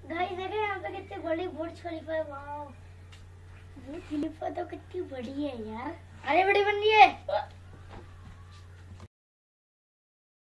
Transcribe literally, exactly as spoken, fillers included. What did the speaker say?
Guys देखो यहाँ पे कितनी बड़ी बुर्ज खलीफा है। वाओ, बुर्ज खलीफा तो कितनी बड़ी है यार। अरे बड़ी बन रही है।